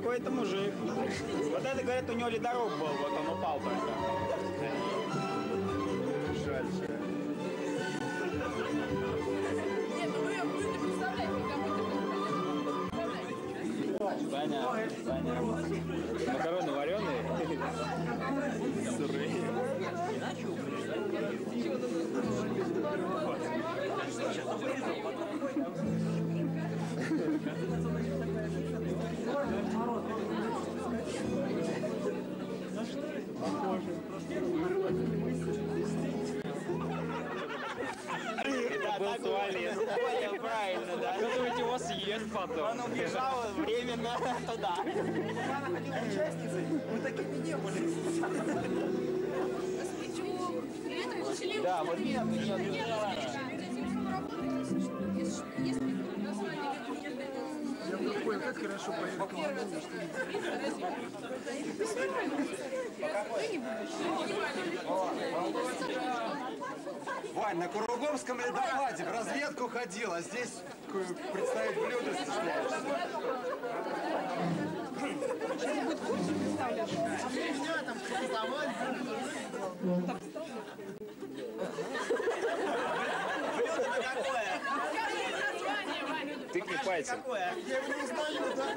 какой-то мужик. Вот это, говорят, у него ледоруб был, вот он упал только. Жаль. Нет, ну вы не представляете, Саня. Макароны вареные? Сырые. Это был туалет. Понял, правильно, да. Кто-нибудь его съест потом. Он убежал временно туда. Она ходила участницей, мы такими не были. Да, вот нет. Я вдруг понял, как хорошо порекламировали, что Вань, на Куруговском ледопаде в разведку ходил, а здесь представить блюдо стесняешься. сейчас будет курс представляешь. А меня там рисовать. Блюдо какое? Тыкни пальцем. Какое? Я его не узнаю, да?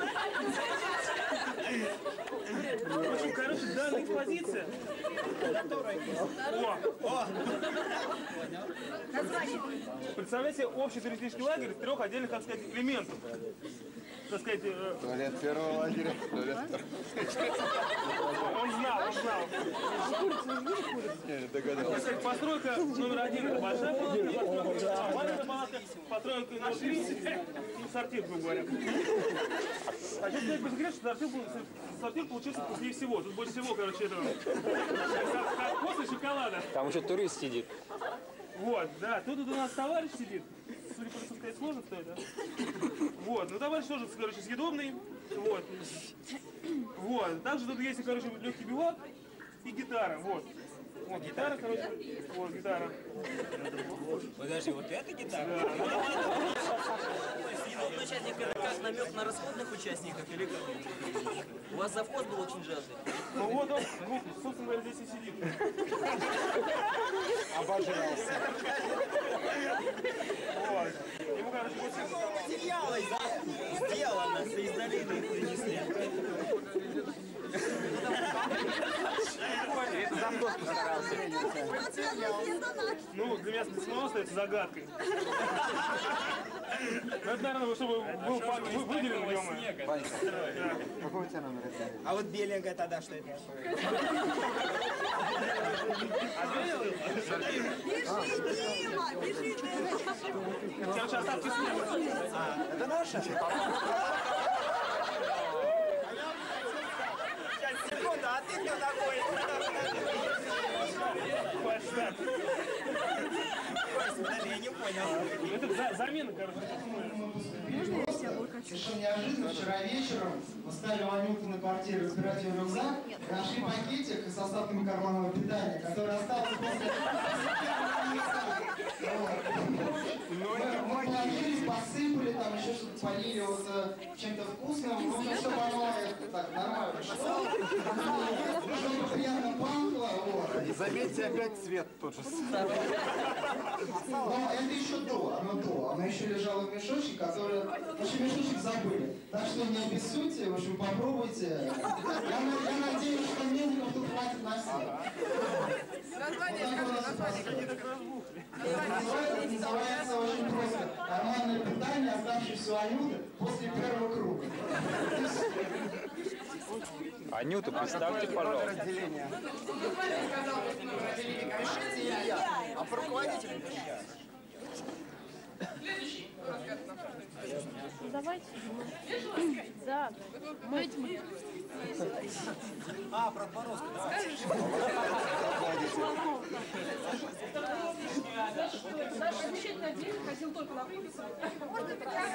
В общем, короче, данная экспозиция. О! Представляете, общий туристический лагерь из 3 отдельных, так сказать, элементов. Так сказать, Туалет первого лагеря, туалет второго. он знал. Я не догадался. Так сказать, постройка номер 1 это большая палатка, а маленькая палатка, постройка номер 3 и сортир, грубо говоря. А сейчас сказать по секрету, что сортир получился вкуснее всего. Тут больше всего, короче, этого. Как после шоколада. Там еще турист сидит. Вот, да, тут у нас товарищ сидит. Судя по сказать, сложно, кто это. Вот, ну товарищ тоже, короче, съедобный. Вот. Вот. Также тут есть, короче, легкий бивак и гитара. Вот. Вот гитара, короче. Вот гитара. Подожди, вот это гитара? Да. Съедобный участник это как намек на расходных участников или как? У вас завхоз был очень жадный. Ну вот он, ну, собственно говоря, здесь и сидит. Обожрался. Вот. Ему, короче, Материалы сделано, из долины принесли. Это завхоз постарался. ну, для меня самого остается загадкой. Ну, это, наверное, чтобы был выделен в нем. Какой у тебя номер один? А вот беленькая тогда что это? Бежи, Дима, бежи, Короче, остатки снега. Это наша? Сейчас, секунду, а ты кто такой? Подожди, я не понял. Это замена, короче. Совершенно неожиданно, вчера вечером мы стали Ванюку на квартире разбирать ее рюкзак, нашли пакетик с остатками карманного питания, который остался после... Мы положили, посыпали, там еще что-то полили вот чем-то вкусным, в общем, все пошло так нормально. Чтобы приятно пахло, вот. И заметьте, опять цвет тот же. Но это еще оно еще лежало в мешочке, который, в общем, мешочек забыли. Так что не обессудьте, в общем, попробуйте. Я надеюсь, что медиков тут хватит на всех. Название, Называется очень просто. Нормальное питание, оставшееся у Анюты после первого круга. Анюту, представьте, пожалуйста. А по руководителю пишите. Давайте. Да. Мы. А, про Боровск. Наш замечательный отдел хотел только на выписку. Можно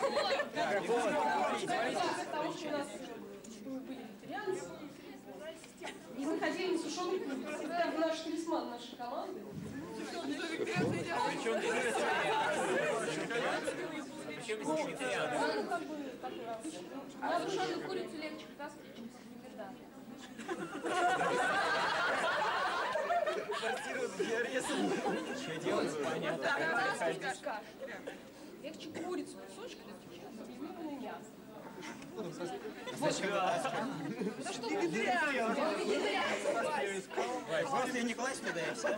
того, что у нас были вегетарианцы. И мы ходили на сушеный клуб. Всегда наш талисман нашей команды. Причем здесь вегетарианцы? Ну, как бы, как раз. А сушеную курицу легче вытаскивать, чем сельдерда. Квартиру для реза. Что делать? Понятно. Легче курицу кусочками, чем размеренное мясо. После Николаевич не даешься.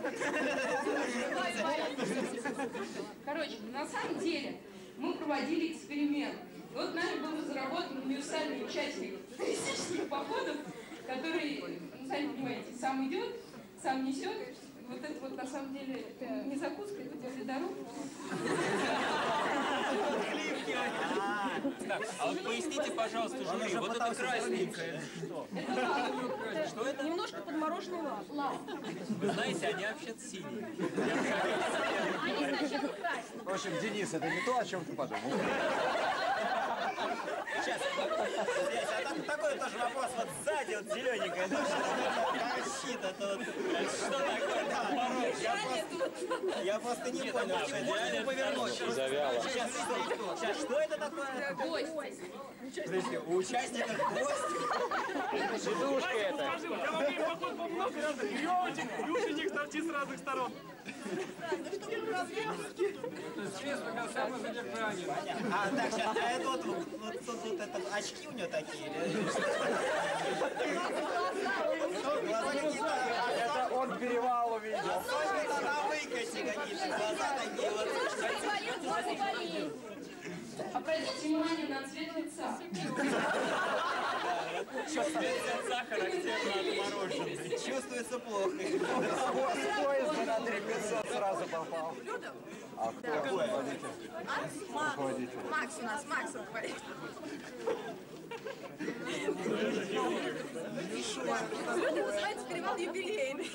Короче, на самом деле мы проводили эксперимент. Вот нами был разработан универсальный участник туристических походов, который, ну, сами понимаете, сам идет, сам несет. Вот это вот на самом деле не закуска, это делали дорогу. А вот поясните, пожалуйста, жюри, вот это красненькое. Что это? Немножко подмороженный лав. Вы знаете, они вообще-то синие. Они сначала красные. В общем, Денис, это не то, о чем ты подумал. Сейчас, а там такой тоже вопрос, вот сзади вот зелененькое, ну что это тут? Что такое? Я просто не понял, можно его повернуть? Завяло. Сейчас, что это такое? Гость. Подождите, у участников гость? Сидушка это. Скажи, я во время похода по много разных веревочек, и ученик торчит с разных сторон. А, так, сейчас, а это вот это, очки у него такие? Глаза какие-то... Это он перевал увидел. Особенно на выкате какие-то глаза такие вот. Обратите внимание на цвет лица. Чувствуется характерно отмороженный. Чувствуется плохо. С поезда на 3500 сразу попал. А кто? Руководитель. Руководитель. Макс у нас, Макс руководитель. Блюдо называется перевал юбилейный.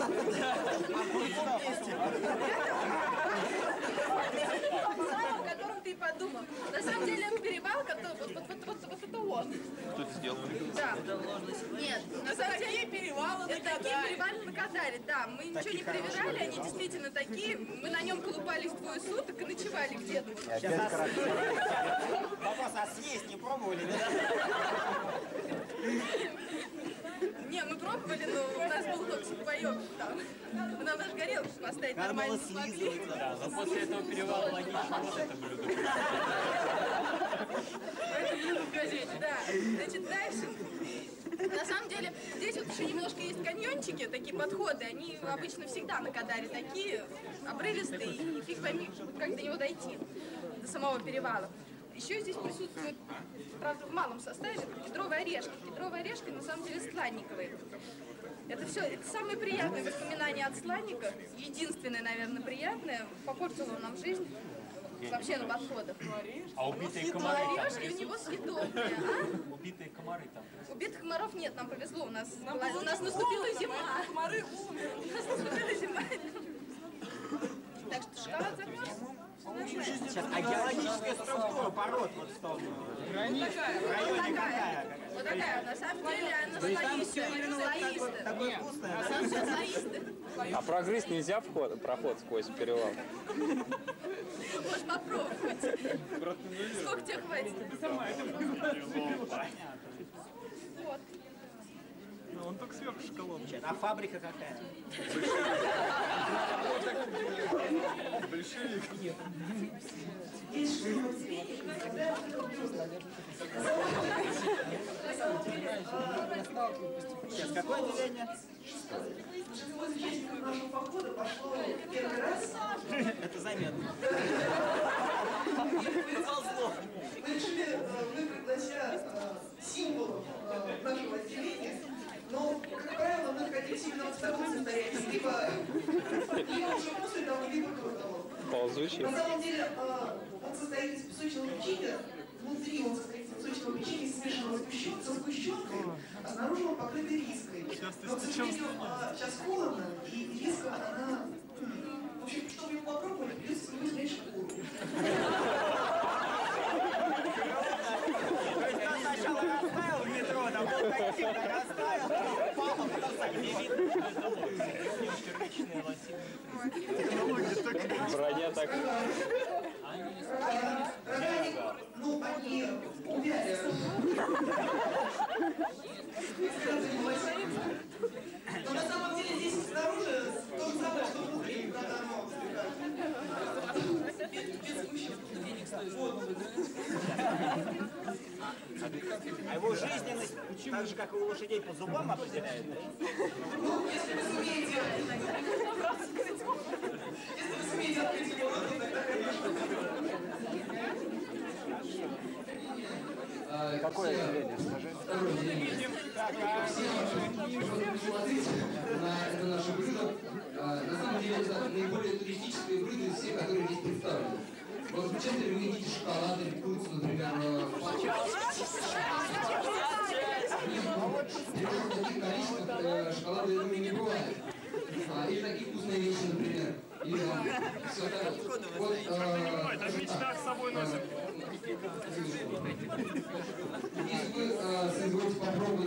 О котором ты подумал. На самом деле он перевал, который вот это он. Кто-то сделал. Да. Нет, на самом деле перевалы это такие перевалы на Кадаре, да. Мы ничего не проверяли, они действительно такие. Мы на нем колупались двое суток и ночевали где-то. Вопрос, а съесть не пробовали, да? Не, мы пробовали, но у нас был только сухпайок там. Мы нам даже горелку поставить Надо было нормально не смогли. слизываться. Да, но после этого перевала логично вот это блюдо. Это блюдо в газете, да. Значит, дальше. На самом деле, здесь вот еще немножко есть каньончики, такие подходы. Они обычно всегда на Кадаре такие обрывистые, и фиг пойми, как до него дойти, до самого перевала. Еще здесь присутствует, правда, в малом составе, кедровые орешки. Кедровые орешки на самом деле стланниковые. Это все, это самые приятные воспоминания от стланника. Единственное, наверное, приятное, попортило нам жизнь вообще на подходах. А убитые комары там Орешки у него съедобные, а? Убитые комары там. Убитых комаров нет, нам повезло, у нас наступила зима. Комары умерли. У нас наступила зима. Так что шоколад замерз. Сейчас, а геологическая структура пород вот в том в районе какая? Вот такая, на самом деле она слоистая. Такое вкусное. На самом деле слоистая. А прогрызть нельзя проход сквозь перевал? Можешь попробовать. Сколько тебе хватит? Вот. Он только сверху шоколадный. А фабрика какая? Сейчас, какое отделение? Большинство участников нашего похода пошло первый раз. Это заметно. Мы решили выбрать для себя символов нашего отделения, но, как правило, мы находились именно в таком состоянии, либо уже после того, либо до того. Ползучий. На самом деле он состоит из песочного печенья, внутри он состоит из песочного печенья, смешанного со сгущенкой, а снаружи он покрыт риской. Но, к сожалению, сейчас холодно, и риска, она... В общем, чтобы его попробовали, придется с него снять шкуру. Сначала растаял в метро, там был таким, так растаял, упал, а потом так не видно. Первичные лосиные. Броня так. Рога А его жизненность, так же, как и у лошадей, по зубам определяет? Ну, если вы сумеете открыть его рот, то тогда, конечно. Какое явление, скажи? Посмотрите на это наше блюдо. На самом деле это наиболее туристическое блюдо из всех, которые здесь представлены. Вот замечательно, вы едите шоколад или курицу, например, таких количествах шоколада, я думаю, не бывает. Или такие вкусные вещи, например. Или все так. Вот, мечта с собой носит. если вы соизволите попробовать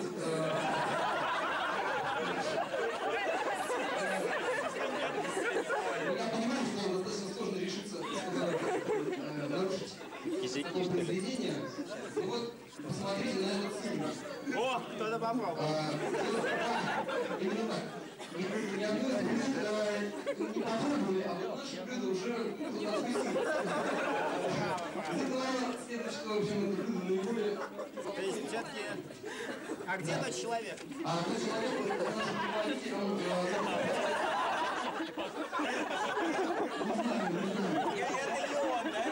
я понимаю, что достаточно сложно решиться нарушить такое произведение. Ну вот, посмотрите на этот сыр. О, кто-то попробовал. Именно так. Не одно из блюд не попробовали, а вот наше блюдо уже золотой сыр. Следует, что, в общем, это блюдо наиболее... То есть все-таки... А где тот человек? А тот человек, это наш руководитель, он... Это не он, да?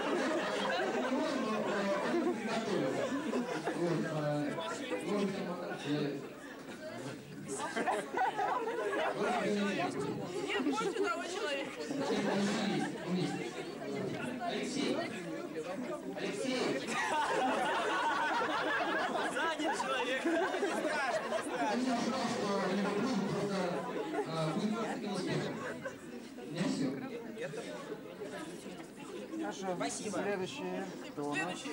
Нет, больше того человека. Алексей! Алексей! Занят человек. Не страшно, не страшно. Я ожидал, что я попробую, просто будет таким успехом. У меня все. Хорошо. Спасибо. Следующее. Кто у нас?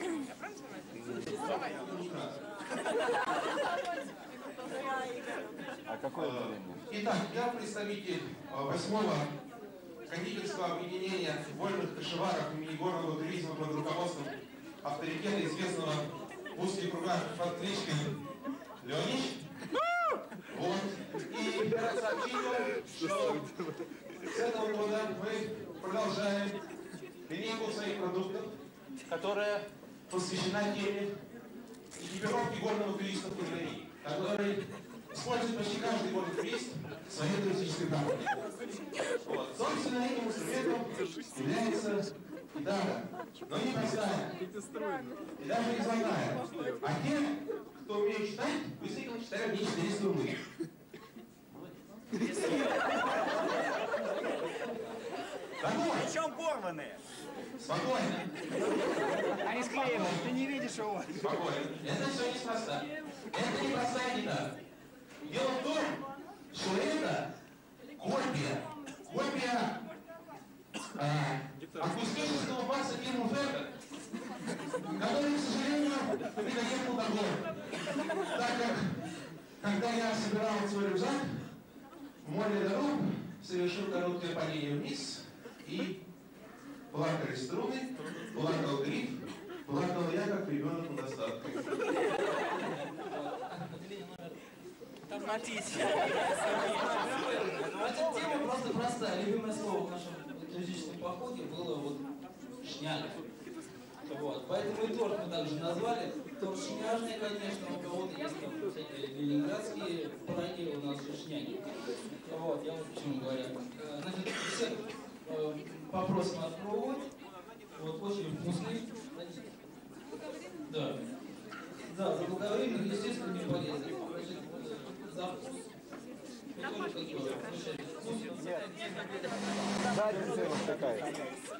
А какое явление? Итак, я представитель 8-го кондитерского объединения вольных кашеваров имени горного туризма под руководством авторитета известного в узких кругах под кличкой Леонид. Вот. И я сообщить вам, что с этого года мы продолжаем линейку своих продуктов, которая посвящена теме экипировки горного туриста в кулинарии, который использует почти каждый горный турист в своей туристической практике. Вот. Собственно, этим инструментом является гитара, но не простая, и даже не звонная. А те, кто умеет читать, быстренько читают мне 4 струны. Причем порванные. Спокойно. Они склеены, ты не видишь его. Спокойно. Это все неспроста. Это не простая гитара. Дело в том, что это копия акустического баса фирмы Фендер, который, к сожалению, не доехал до города. Так как, когда я собирал свой рюкзак, в море дорог совершил короткое падение вниз и плакали струны, плакал гриф, плакал я, как ребенок на доставке. Тема просто простая. Любимое слово в нашем туристическом походе было вот шняга. Вот. Поэтому и торт мы также назвали. Торт шняжный, конечно, у кого-то есть там всякие ленинградские пироги, у нас же шняги. Вот, я вот почему говорю. Значит, всех попросим отпробовать. Вот, очень вкусный. Да. Да, заблаговременно, естественно, не полезно. Значит, за вкус. Задница вот такая.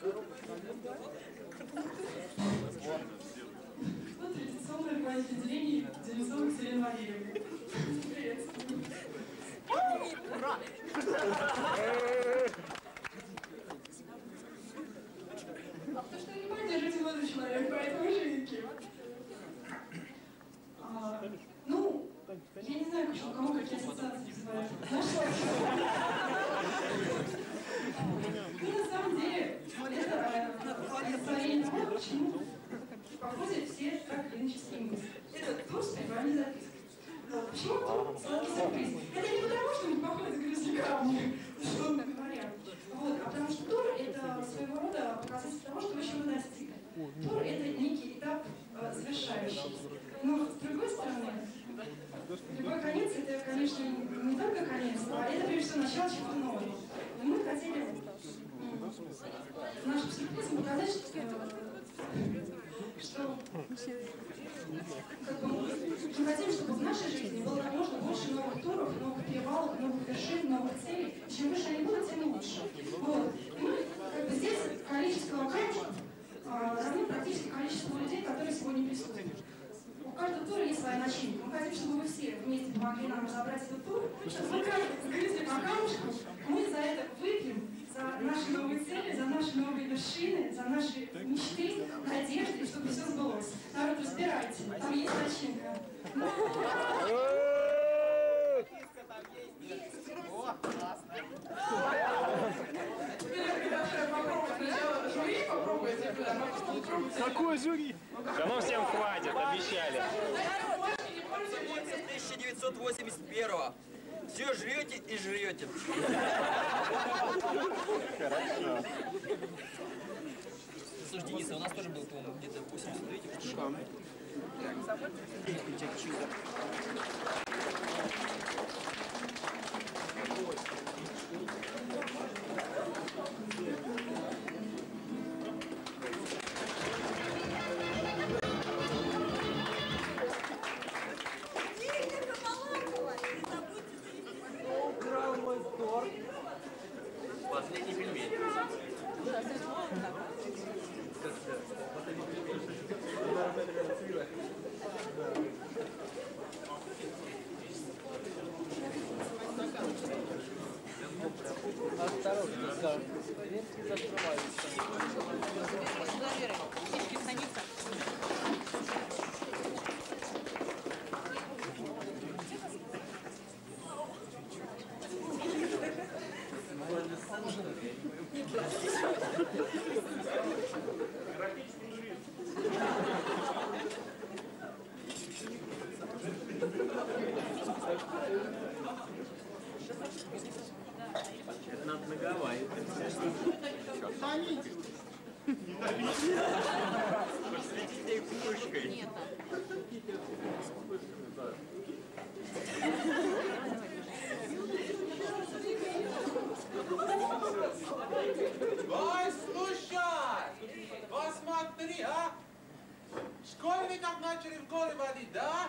Традиционное праздник делений Денисовых с Еленой Валерьевной. Привет. Ура! Потому что не поддержите молодой человек, поэтому живенький. Ну, я не знаю, у кого какие ассоциации вызывают. Знаешь, что? Ну, на самом деле, это олицетворение того, почему в походе все так или иначе стремятся. Это тур с прибыванием записки. Почему тур сладкий сюрприз? Это не потому, что мы в походе загрызли камни, условно говоря. Вот, а потому что тур — это своего рода показатель того, что вы чего достигли. Тур — это некий этап завершающий. Но с другой стороны, любой конец это, конечно, не только конец, а это прежде всего начало чего-то нового. И мы хотели нашим сюрпризом показать, что как бы, мы хотим, чтобы в нашей жизни было как можно больше новых туров, новых перевалов, новых вершин, новых целей. Чем выше они будут, тем лучше. Вот. И мы, как бы, здесь количество камушков равно практически количеству людей, которые сегодня присутствуют. У каждого тура есть своя начинка. Мы хотим, чтобы вы все вместе помогли нам разобрать этот тур, чтобы вы каждый загрызли по камушку, мы за это выпьем, за наши новые цели, за наши новые вершины, за наши мечты, надежды, чтобы все сбылось. Народ, разбирайте, там есть начинка. Какое жюри? Да ну всем хватит, обещали. 1981-го. Все жрете и жрете. Хорошо. Слушай, Денис, а у нас тоже был, по-моему, где-то 83-й. Что? Последний пельмень. Осторожно, скажем. Дверки закрываются. Это надо на Гавайи. Посветите их пушкой. Ой, слушай! Посмотри, а! Школьников начали в горы водить, да?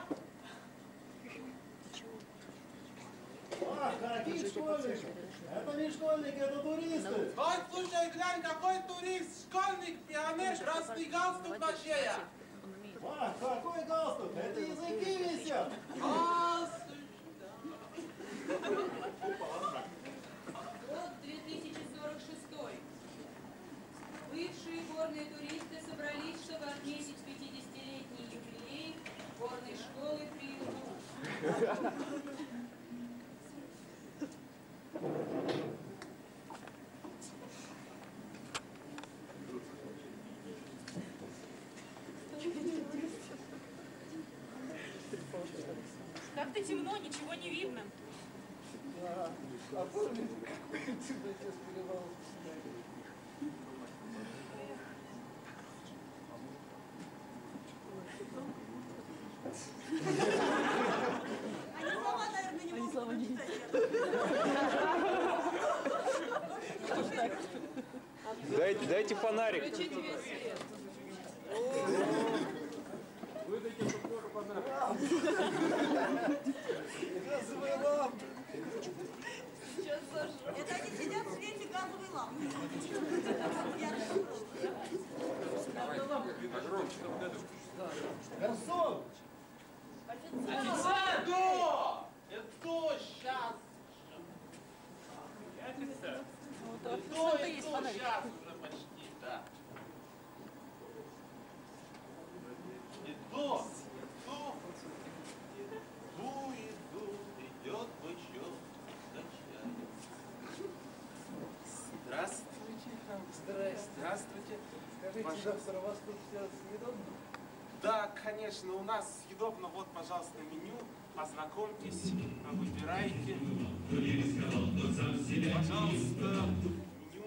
А, какие школьники? Это не школьники, это туристы. Ой, слушай, глянь, какой турист, школьник, пионер, красный галстук на шее. А, какой галстук? Это языки висят. Год 2046. Бывшие горные туристы собрались, чтобы отметить 50-летний юбилей горной школы Приюту. Как-то темно, ничего не видно. А помните, какой чудотес перевал? Они слова, наверное, не могут прочитать. Дайте фонарик. Включите весь свет. Выдайте супругу фонарик. Это они сидят в свете газовой лампы. Гарсон! Офицер! Кто? Это сейчас. Офицер. Кто сейчас уже почти, да. Иду, идет бычок за чаем. Здравствуйте. Здравствуйте. Скажите, доктор, у вас тут все съедобно? Да, конечно, у нас съедобно. Вот, пожалуйста, меню. Ознакомьтесь, выбирайте. Пожалуйста, меню.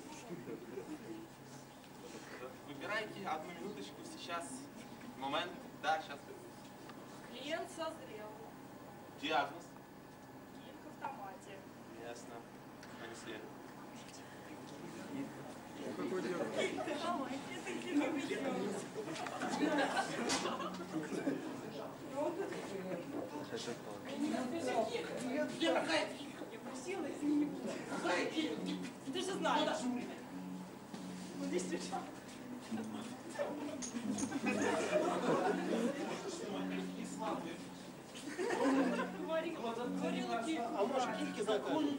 Выбирайте. Одну минуточку, сейчас. Момент. Да, сейчас. Клиент созрел. Диагноз. Киль в автомате. Ясно. Понесли. Какой диагноз? Я просила, извини. Ты же знаешь. Вот действительно. А может, кильки закажем?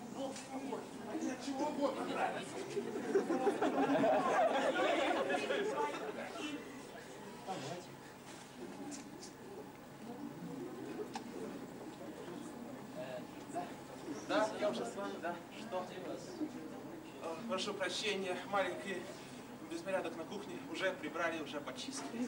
Чего угодно нравится. Да, я уже с вами, да. Что? Прошу прощения, маленький беспорядок на кухне. Уже прибрали, уже почистили.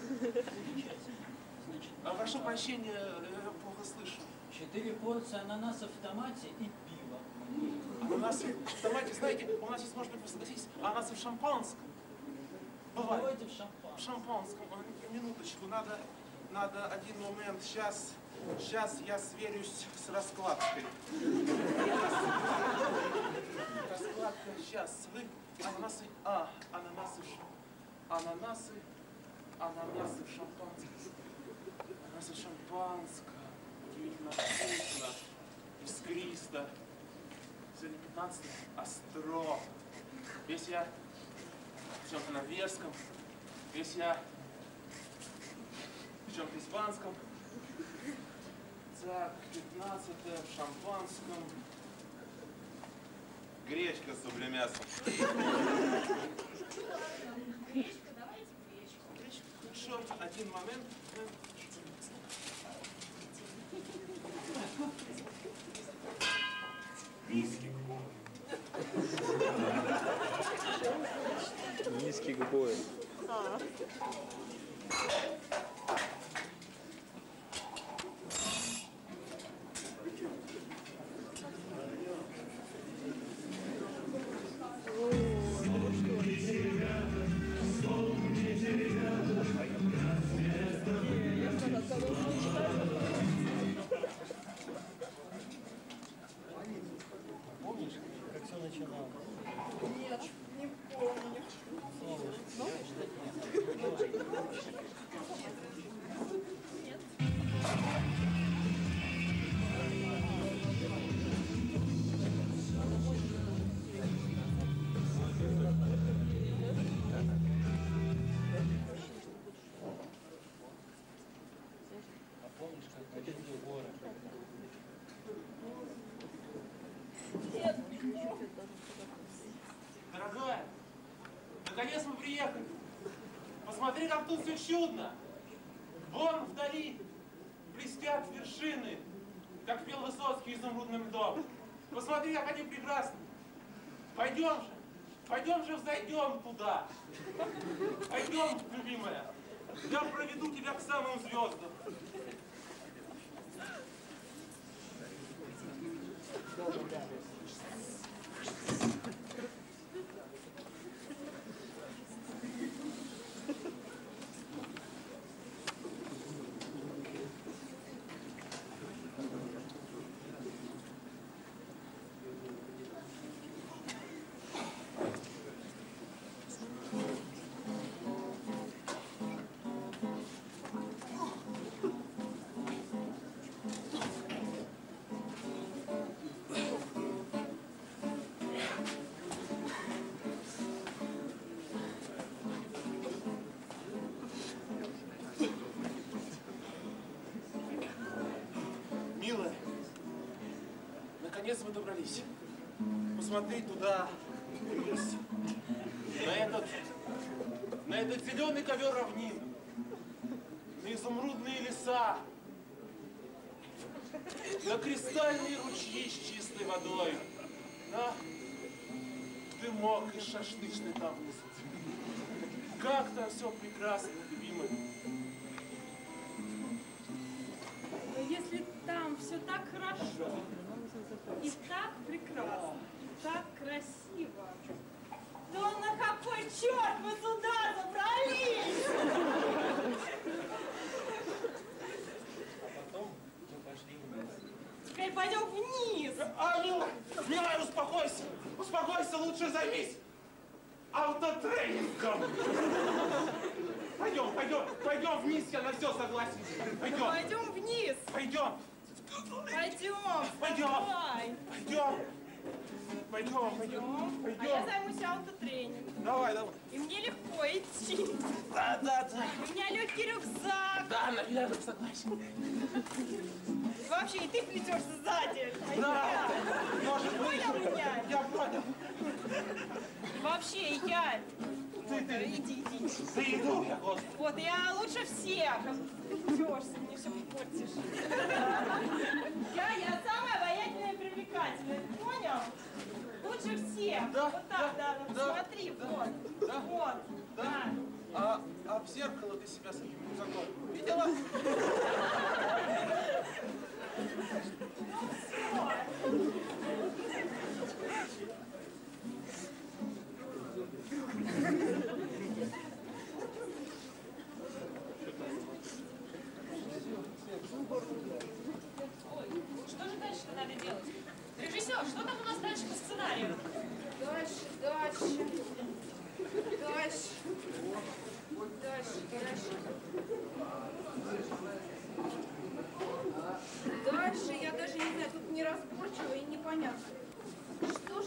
Прошу прощения, я плохо слышу. 4 порции ананасов в томате и пиво. Ананасы в томате, знаете, у нас есть, может быть, вы согласитесь, ананасы в шампанском. Бывает. Давайте в шампанском. В шампанском. Минуточку, надо один момент. Сейчас я сверюсь с раскладкой. Раскладка, сейчас. Вы ананасы, ананасы в шампанском. Ананасы в шампанском. Удивительно вкусно, искристо. Сегодня 15 остро. Если я в чем-то норвежском, если я в чем-то испанском. Так, 15-е в шампанском. Гречка с углемясом. Гречка, давайте гречку. Хорошо, один момент. Низкий губой. Помнишь, как все начиналось? Нет, не помню. А помнишь, как мы ездили в горы? Дорогая, наконец мы приехали. Посмотри, как тут все чудно. Вон вдали блестят вершины, как пел Высоцкий изумрудным льдом. Посмотри, как они прекрасны. Пойдем же взойдем туда. Пойдем, любимая. Я проведу тебя к самым звездам. Милая, наконец мы добрались. Посмотри туда, вниз. На этот зеленый ковер равнин, на изумрудные леса, на кристальные ручьи с чистой водой, на дымок из шашлычной там внизу. Как там все прекрасно, любимый. Но если там все так хорошо, и так прекрасно, и так красиво, то на какой черт мы туда забрались? сказали, пойдем вниз. Милая, успокойся. Успокойся, лучше займись автотренингом. Пойдем вниз, я на все согласен. Пойдем. Пойдем вниз. Пойдем. Пойдем. А я займусь автотренингом. Давай. И мне легко идти. Да. У меня легкий рюкзак. Да, наверное, согласен. И вообще, и ты плетешься сзади. Да. Может быть. Понял меня? Я понял. И вообще, я... Иди. Да иду я, Господи. Вот, я лучше всех. Ты плетешься, мне все портишь. Я самая обаятельная и привлекательная. Понял? Лучше всех. Да, вот так, да. Смотри, вот. Да? Вот. Да? А в зеркало ты себя с этим рюкзаком видела? Что же дальше-то надо делать? Режиссер, что там у нас дальше по сценарию? Дальше я даже не знаю, тут неразборчиво и непонятно. Что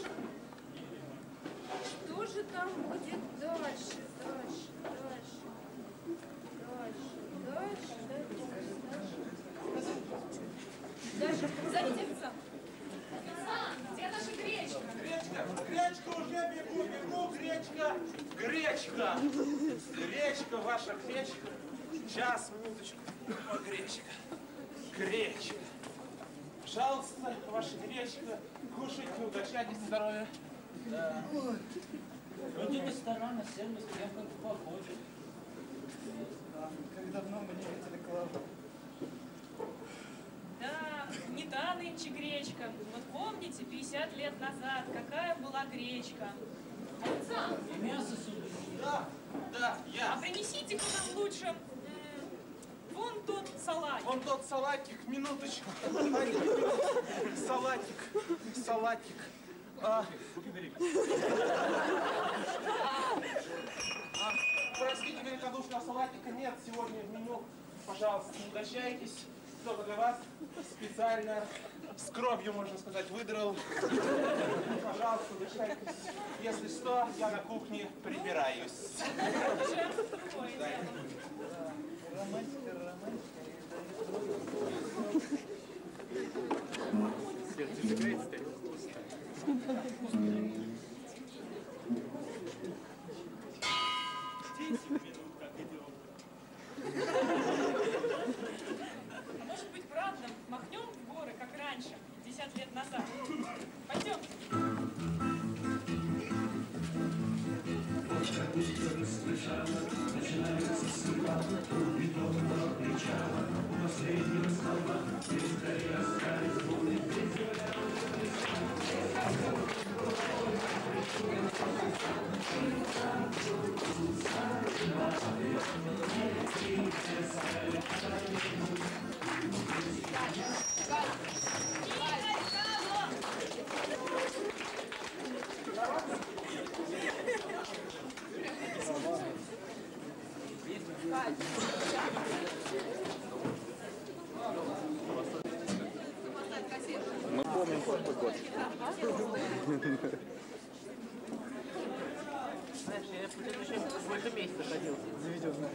же там будет дальше? Дальше. Зовите официанта. Где наша гречка? Гречка уже бегу, гречка. Гречка, ваша гречка. Сейчас, минуточку. О, гречка. Пожалуйста, ваша гречка. Кушайте, угощайтесь, здоровья. Да. Вроде ресторан, а сервис прям как похож. Как давно мы не видели Клаву. Да, не та нынче гречка. Вот помните, 50 лет назад какая была гречка? Официант! И мясо сюда. Да, я. А принесите-ка нам лучше вон тот салатик. Вон тот салатик, минуточку. Салатик. Простите, великодушно, салатика нет сегодня в меню. Пожалуйста, не угощайтесь. Только для вас специально с кровью, можно сказать, выдрал. Пожалуйста, угощайтесь. Если что, я на кухне прибираюсь. Романтика. Сердце играет, стоит. Может быть, правда, махнем в горы, как раньше, 50 лет назад. Пойдем. Начинается судьба, у бетонного причала, у последнего столба, здесь вдали остались будет Мы помним прошлый год. Знаешь, я в предыдущем больше месяца ходил. Заведенная.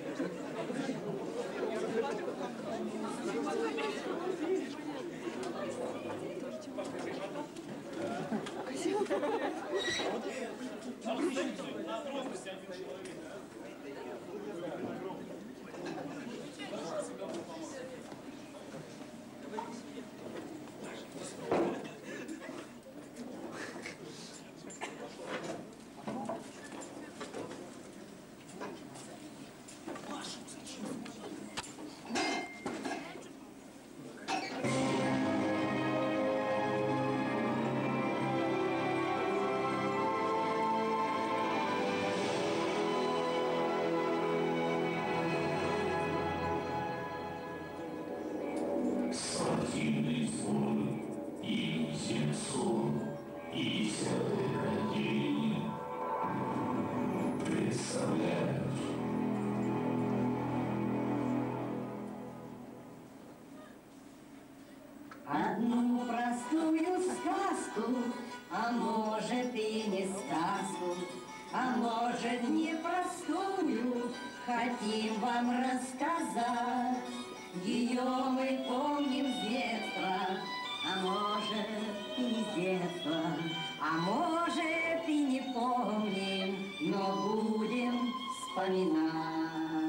сказку, а может и не сказку, а может непростую, хотим вам рассказать. Ее мы помним с детства, а может и не с детства, а может и не помним, но будем вспоминать.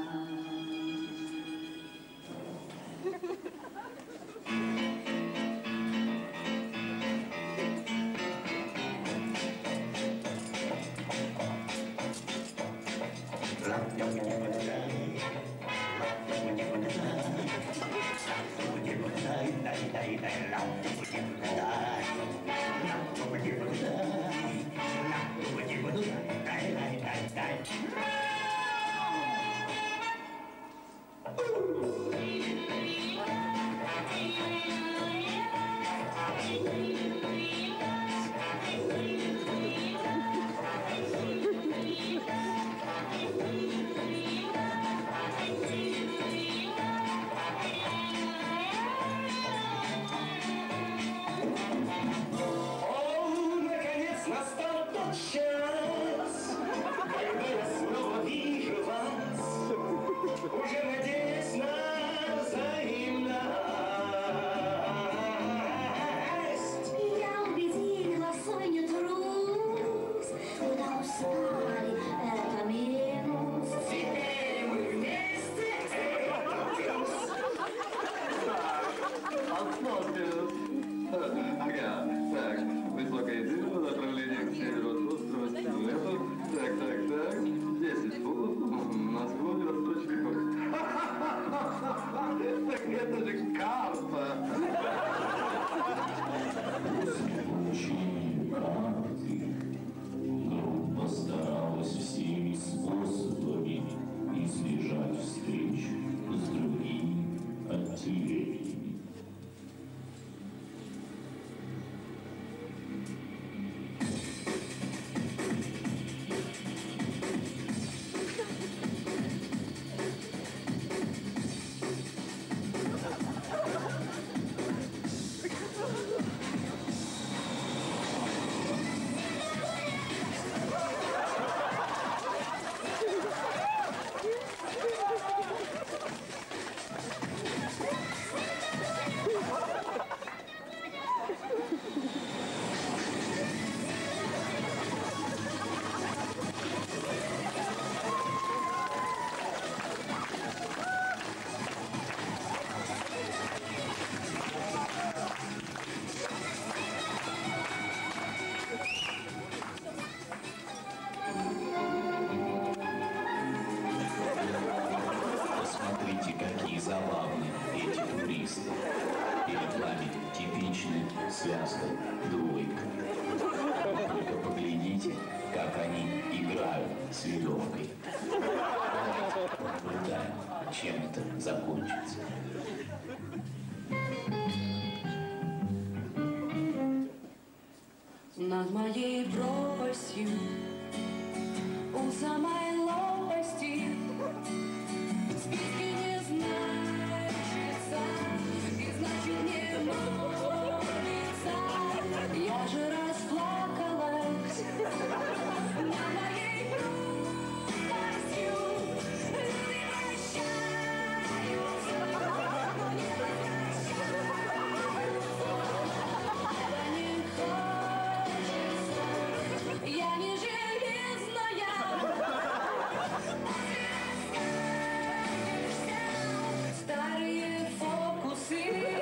Постаралась всеми способами избежать встреч с другими отделениями. Посмотрите, какие забавные эти туристы. Перед вами типичная связка двойка. Только поглядите, как они играют с веревкой. Наблюдаем, чем это закончится. Над моей пропастью, у самой лопасти, списки не значится, и значит не молится. Я же расплакалась над моей пропастью. Люди прощаются, но не возвращаются. Это не хочется, я не железная. Старые фокусы.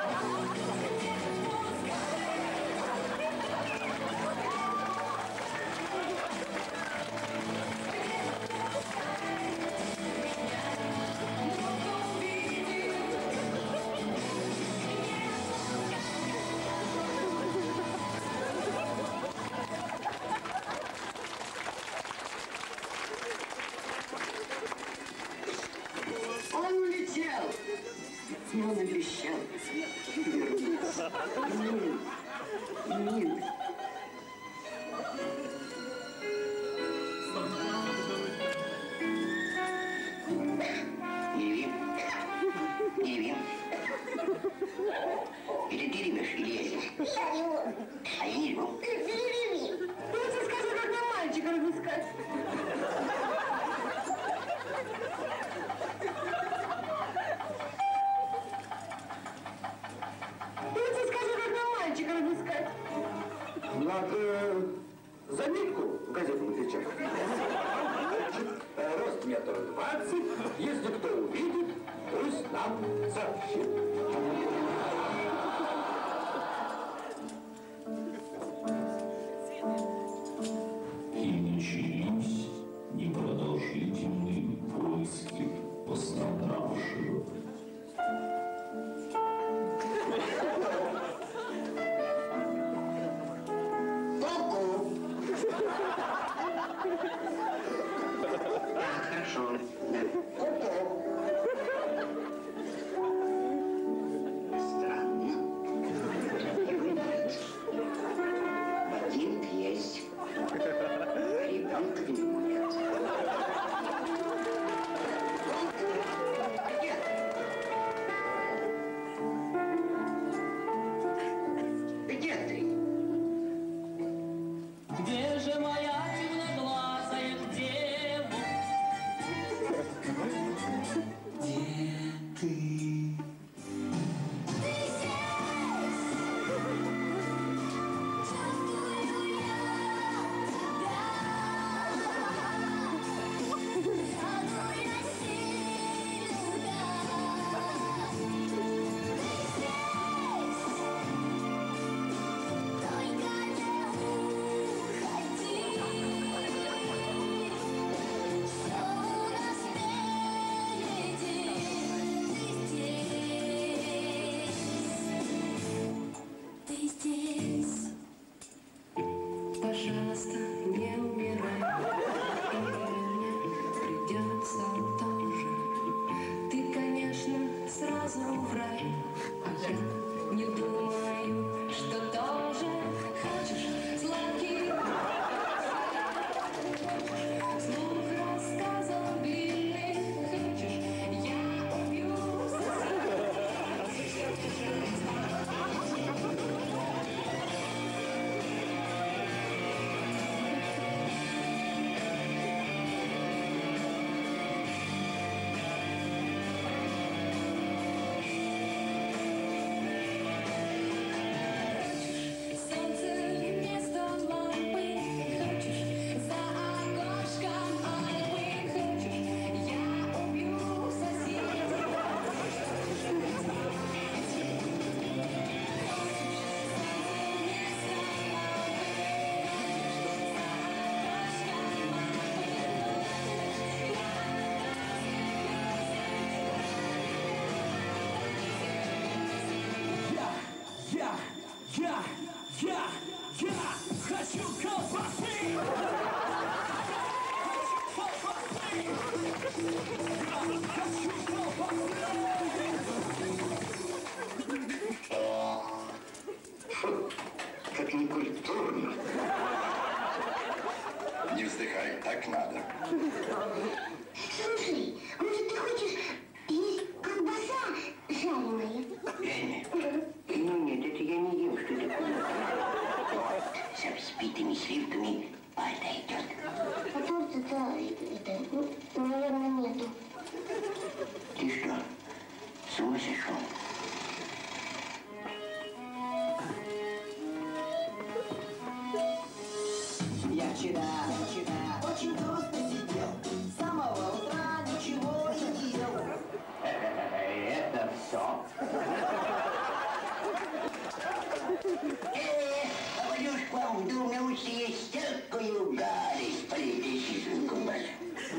Он улетел, но он обещал вернуться. Милый. Иви. Или ты ревешь, или я реву? Я реву. А я не реву. Ты не реви. Лучше скажи, как на мальчика разыскать. Лучше скажи, как на мальчика разыскать. Надо заметку в газетном кричать. Рост метр 20. Если кто увидит, пусть нам сообщит. И начались непродолжительные поиски пострадавшего. Хорошо. Странно. Ботинок есть. Ребенка нет. Где ты? Где же моя темноглазая дева? Где ты? Пожалуйста, не умирай, и мне придется тоже. Ты, конечно, сразу в рай, а я не думаю, что тоже хочешь сладкий слух рассказов длинных, хочешь, я убью солнце вместо лампы, хочешь, за окошком Альпы, хочешь, я убью соседей. Я хочу колбасы! Как некультурно. Не вздыхай, так надо. Слушай, может, ты хочешь есть колбаса жареная? Ну нет, это я не ем, что такое. С взбитыми сливками подойдет. А торта-то, наверное, нету. Ты что, с ума сошел? Я вчера очень просто сидел, с самого утра ничего не ел. Это все? Попадешь к вам в дом, научишься есть всякую гадость, политическую колбасу.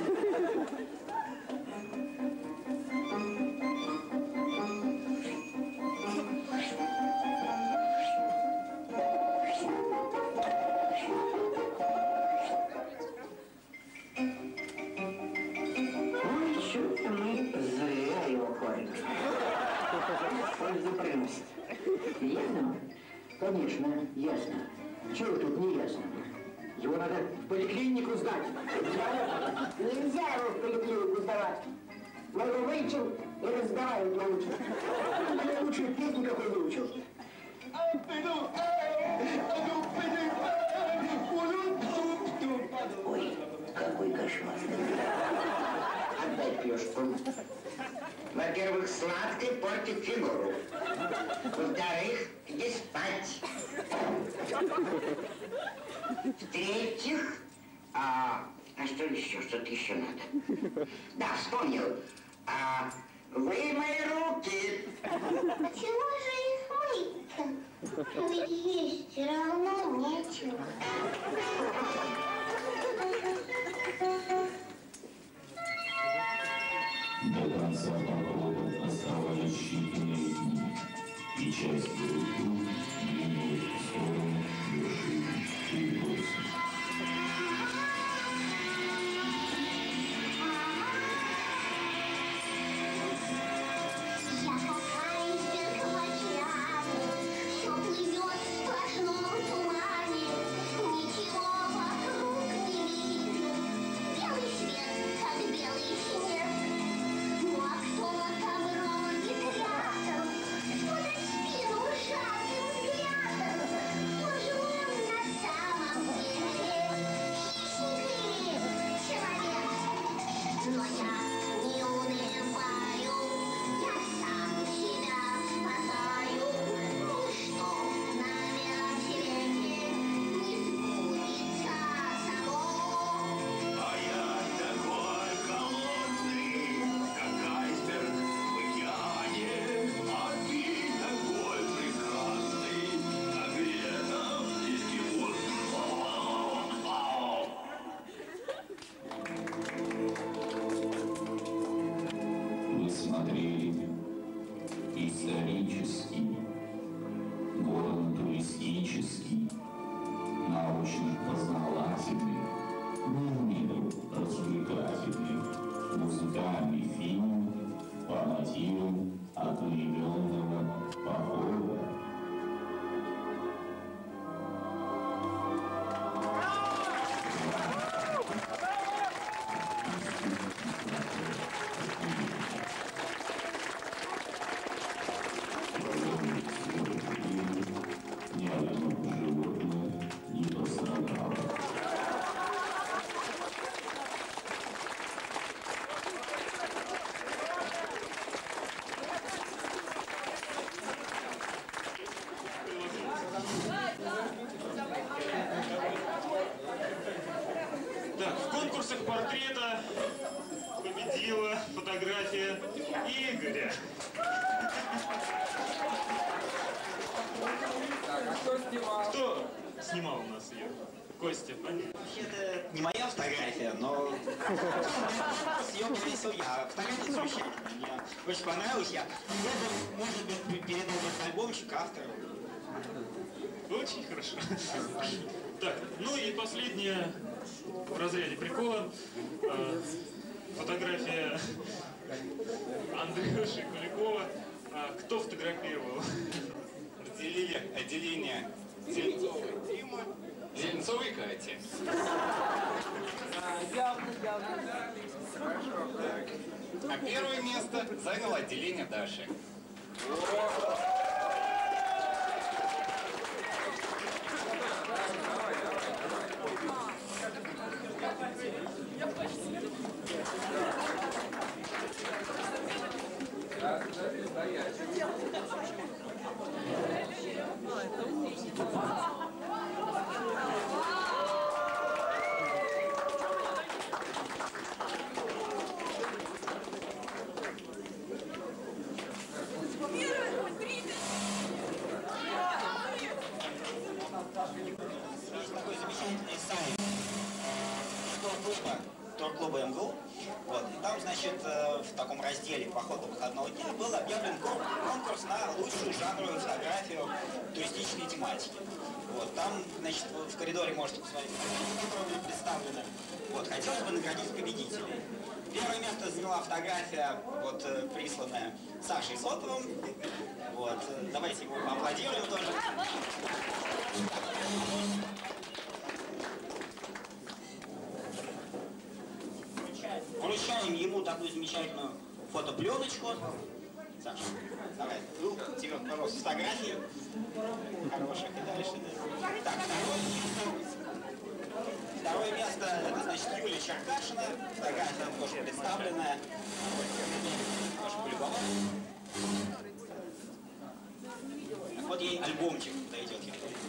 Ой, что-то мы зря его ходим. Пользу приносит. Ясно? Конечно, ясно. Чего тут не ясно? Его надо в поликлинику сдать. Нельзя его в поликлинику сдавать. Я его выучил и разговаривать научил. Я лучше песни какой выучил. Ой, какой кошмар. Отдай пешку. Во-первых, сладкий портит фигуру. Во-вторых, где спать. В-третьих, а что еще? Что-то еще надо. Да, вспомнил. Вымой руки. Почему же их мыть-то? Ведь есть все равно нечего. До конца похода оставались считанные дни, и часть группы двинулась в сторону вершины Эльбруса. Я какая избирка в океане, все плывет в сплошном тумане, ничего вокруг не видно, белый свет, как белый снег. Ну а кто там вроде рядом, смотрит в спину жадным взглядом, может он на самом деле хищник или человек? Но я не унываю, я сам себя спасаю, ничто на свете не сбудется само. А я такой холодный, как айсберг в океане, а ты такой прекрасный, как летом листьев. Вы смотрели исторический, горно-туристический, научно-познавательный, в меру развлекательный музыкальный фильм по мотивам одноименного похода. Ни одно животное не пострадало. Так, в конкурсах портрета победила фотография Игоря. Кто снимал у нас ее? Костя, понятно. Вообще-то не моя фотография, но съемку весил я. Фотография замечательная, мне очень понравилась. Я может быть, передал этот альбомчик автору. Очень хорошо. Так, ну и последняя в разряде прикола. Фотография Андрюши Куликова. Кто фотографировал? Разделили отделение Зеленцовой Дима, Зеленцовой Катя. А первое место заняло отделение Даши. Есть такой замечательный сайт турклуба МГУ. Вот. И там, значит, в таком разделе «Поход выходного дня» был объявлен конкурс на лучшую жанровую фотографию туристической тематики. Вот. Там, значит, в коридоре можете посмотреть, которые были представлены. Вот. Хотелось бы наградить победителей. Первое место заняла фотография, вот, присланная Сашей Сотовым. Вот. Давайте его поаплодируем тоже. Вручаем ему такую замечательную фотопленочку. Саша, давай, тебе, пожалуйста, фотографии хороших и дальше. Да. Так, второе место, это, значит, Юлия Черкашина. Фотография тоже представленная. Можешь полюбоваться. Вот ей альбомчик дойдет.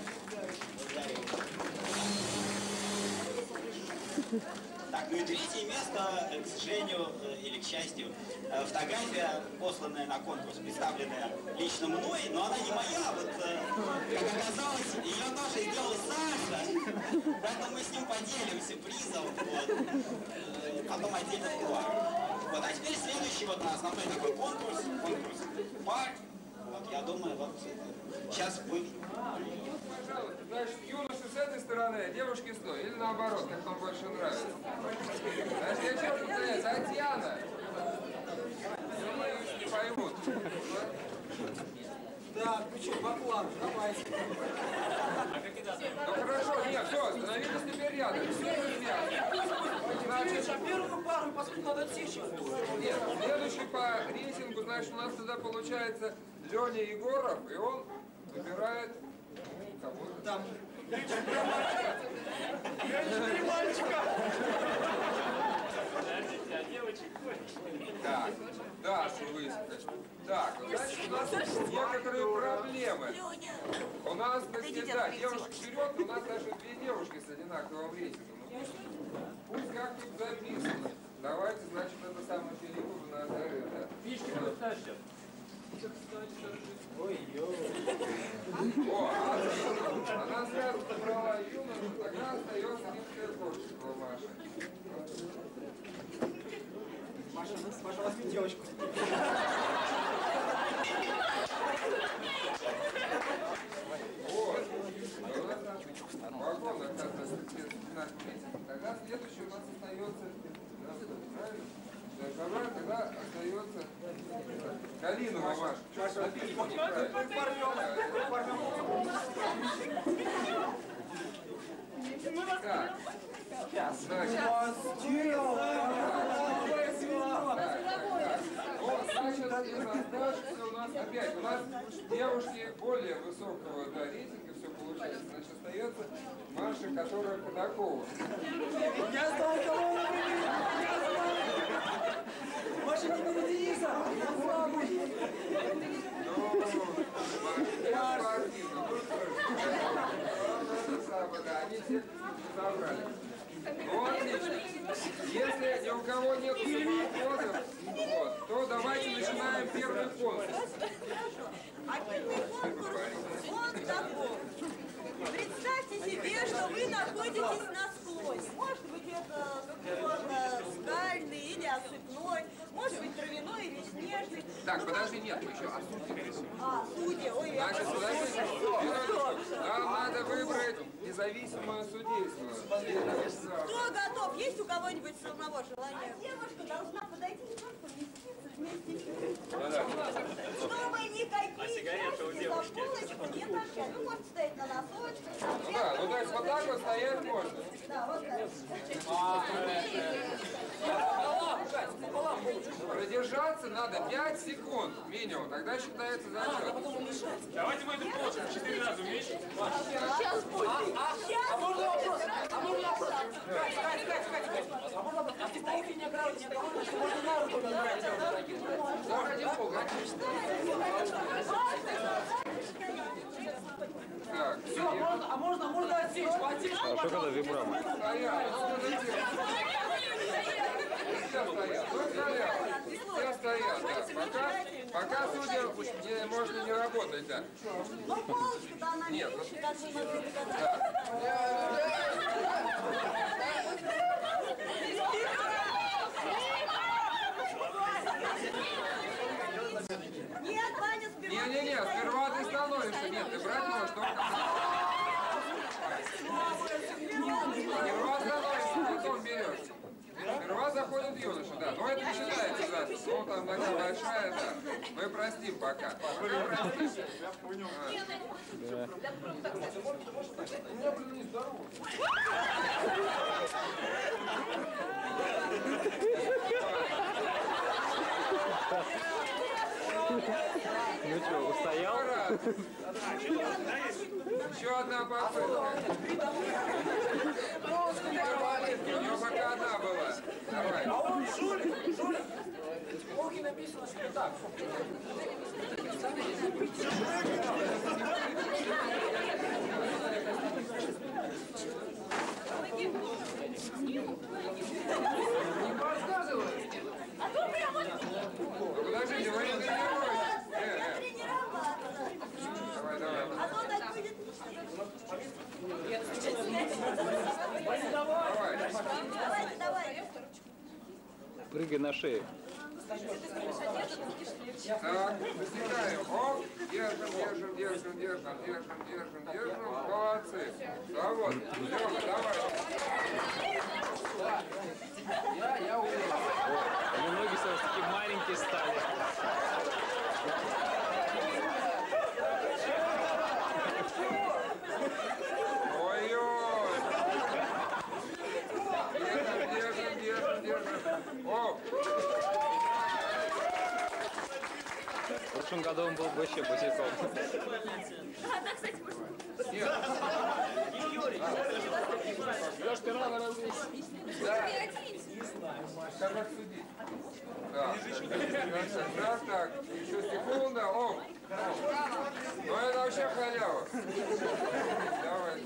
Так, ну и третье место, к сожалению, или к счастью, фотография, посланная на конкурс, представленная лично мной, но она не моя, вот, как оказалось, ее тоже сделал Саша, поэтому мы с ним поделимся призом, вот, потом отдельно в кулуарах. Вот, а теперь следующий вот на основной такой конкурс пар, вот, я думаю, вот, сейчас вы... Пожалуйста, значит, юноши с этой стороны, а девушки с той. Или наоборот, как вам больше нравится. Значит, я что тут знаю? Татьяна. Думаю, не поймут. Так, ну что, по плану, давайте. Ну хорошо, нет, все, остановились теперь рядом. Все, друзья. Значит, а первую пару, поскольку надо отсечь. Нет, следующий по рейтингу, значит, у нас тогда получается Леня Егоров, и он выбирает... Кого-то там. Три мальчика. Подождите, а девочек? Так, Дашу выискать. Так, значит, у нас некоторые проблемы. У нас, да, девушек вперед, у нас даже две девушки с одинаковым рейтингом. Ну, пусть как тут записано. Давайте, значит, это самое Филиппова на Азаре, да. Фишки мы тащим. Ой-ой. О, она сразу собрала юношу, тогда остается римское творчество Маши. Маша, возьми девочку. Вот. Вагон, оказывается, тогда следующий у нас остается... Тогда остается Галинова Маша. Так. У нас опять, у нас девушки более высокого рейтинга, все получается. Значит, остается Маша, которая Ходакова. Я знал, кого она выберет. Маша, не бери Дениса, я слабый. Они всех забрали. Ну, отлично. Если ни у кого нет вопросов, вот, то давайте начинаем первый конкурс. А первый конкурс вот такой. Представьте себе, что вы находитесь на склоне. Может быть, это склон скальный или осыпной, может быть, травяной или снежный. Так, подожди, нет, мы еще о суде. А, судья, ой, я значит, подождите, нам надо выбрать независимое судейство. Кто готов? Есть у кого-нибудь самого желания? Девушка должна подойти и просто вместиться вместе. Чтобы никакие части за полочку не торчали. Вы можете стоять на носочках. Ну да, ну то есть вот так вот стоять можно. Да, вот так. Продержаться надо 5 секунд минимум, тогда считается зачет. Давайте мы это положим, 4 раза уменьшим. Сейчас будет. А можно вопрос? А можно вопрос? Кать. А можно вопрос? А ты стоишь и не играешь, не играешь, можно на руку набрать. Да, ради бога. Так, все, можно отсечь, А что когда вибрама? Все стоят, да. Пока судья можно не работать, да. Ну, полочку-то она нет, меньше, как вы могли догадаться. Нет, Ваня, сперва. Не, сперва ты становишься. Нет, ты брать можешь только. Сперва становишься, потом берешь. Сперва заходит юноша, да. Но это не считается, да. Ну, там нога большая, да. Мы простим пока. Мы простим. Я понял. У меня, блин, не здорово. Еще одна попытка. У него пока одна была. Давай. А он жулик, жулик. В полке написано, что так. Не подсказывай. Подождите, вы не тренируетесь. Давай, давай. А то так будет. Давай. Давай. Прыгай на шею. Так, засекаем. Оп, держим. Молодцы. Свободно. Лёха, давай. Я увидел. Они ноги сразу такие маленькие стали. Ой-ой. Держим. Оп. В прошлом году он был вообще босиком. Да, кстати, можно. Лёш, ты рано разлился. Да. Как судить? Так. Еще секунда. Оп. Ну это вообще халява. Давай.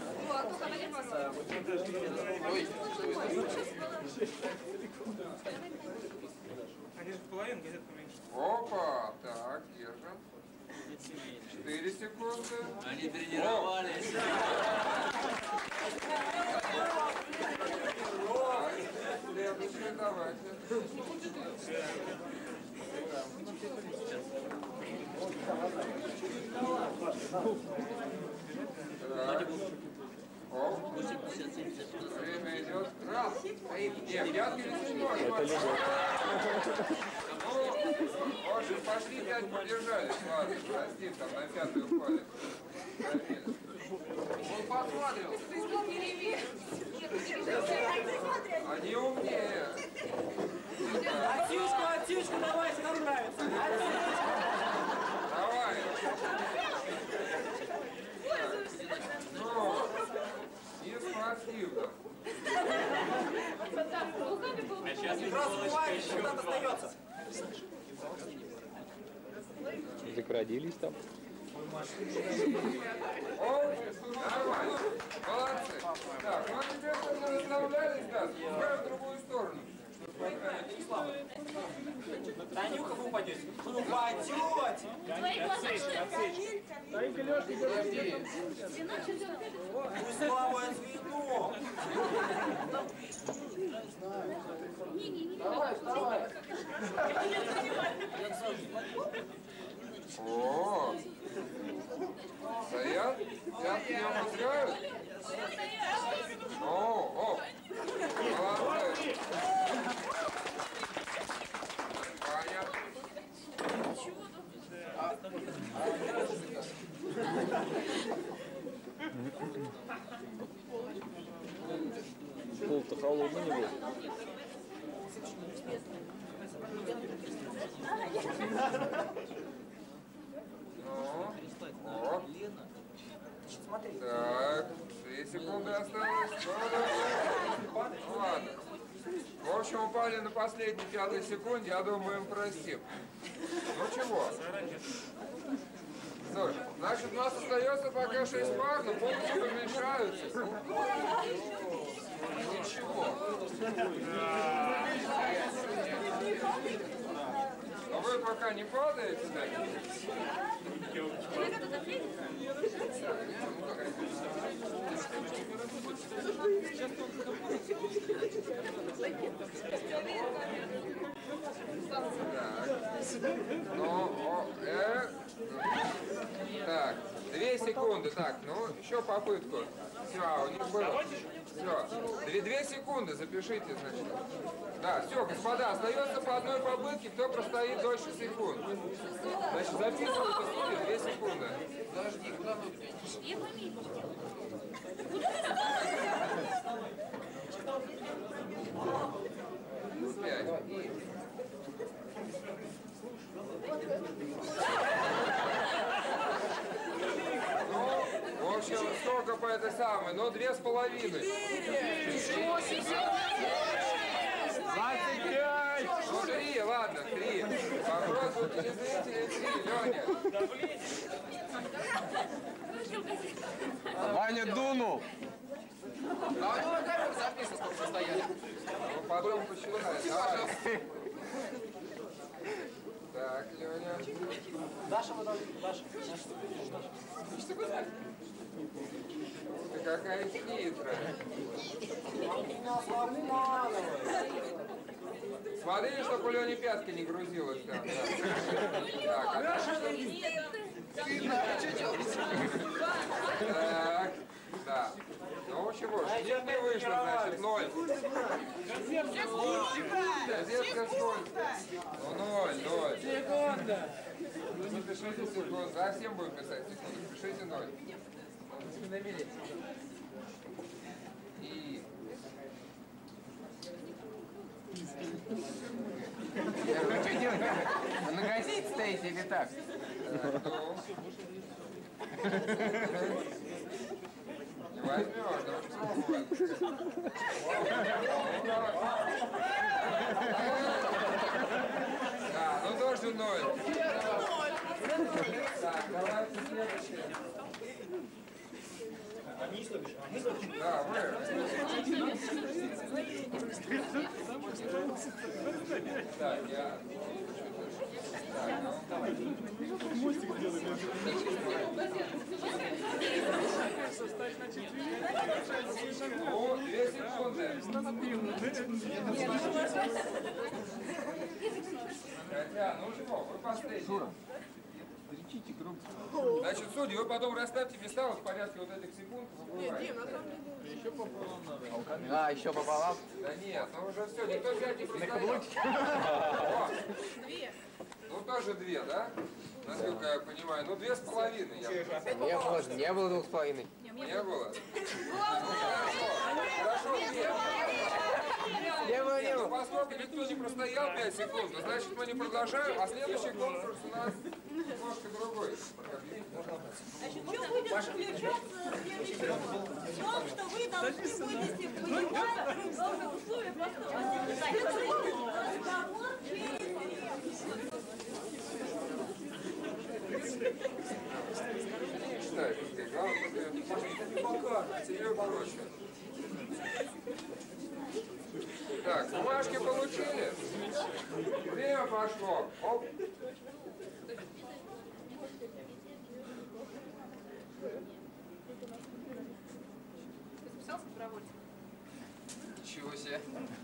Они же в половину газетку меньше. Опа. Так, держим. 4 секунды. Они тренировались. Следующий, давайте. Так. Оп. Время идет. Раз. Нет, пятки или седьмой. Может, пошли 5 подержались. Ладно, прости, там на 5 упали. Он посмотрел. Они умнее. Артючку, давайте, нам нравится. Давай. Ну, не спортивно. А сейчас еще остается. Заградились там. О, нормально. Молодцы. Так, ну а теперь, когда расслаблялись, да, спускаем в другую сторону. Танюха, вы упадете. Вы упадете. Твои глаза что? Танька, Лёшка, подожди. Пусть слабое звено. Давай, вставай. О, стоят, пятки не опускают. О, молодцы. Понятно. Пол-то холодный не был. Так, 3 секунды осталось. Ну ладно. В общем, упали на последней 5-й секунде, я думаю, им простим. Ну чего? Слушай, значит, у нас остается пока 6 пар, но полностью помешаются. Ничего. А вы пока не падаете, да? Так, 2 секунды, так, ну, еще попытку. Все, у них было. Все, 2 секунды, запишите, значит. Да, все, господа, остается по одной попытке, кто простоит дольше секунд. Значит, записывайте студию 2 секунды. Подожди, куда вы глянете? только по этой самой, но 2,5. 25! Ну 3, ладно, 3. Вопрос у телезрителей 3, Леня. Ваня дунул. А у него камера записана, сколько стояли. Ну потом посчитаем. Давай. Так, Леня. Даша, мы должны... Даша. Ты какая хитрая. Смотри, чтобы у Лени пятки не грузилась там. Да. Так, а дальше так, да. Ну чего, нет, не вышло, значит, 0. Газетка сколько? Ну 0. Секунда. Не пишите секунду. А всем будем писать секунду. Пишите 0. И... Вы что делаете? Вы на газете стоите или так? Не возьмешь, да уж пробовать. Да, ну тоже 0. Так, давайте следующее. Да, вы. Так, я... Мостик делаем. О, 2 секунды. Хотя, ну чего, вы последний. Кричите громко. Значит, судьи, вы потом расставьте места вот в порядке вот этих секунд. Еще пополам надо. А, еще пополам? Да нет, ну уже все, никто взять не признает. Ну тоже 2, да? Насколько я понимаю. Ну 2,5 я. Не было 2,5. Не было? Хорошо, 2. Не было. Ну, поскольку никто не простоял 5 секунд, значит мы не продолжаем, а следующий конкурс у нас немножко другой. Значит, что будет заключаться следующий год? В том, что вы должны будете понимать друг друга условия постоянно. Разговор через Читай, главное, не показывать, ее проще. Так, бумажки получили? Время пошло. Оп. Ты записался добровольцем? Ничего себе.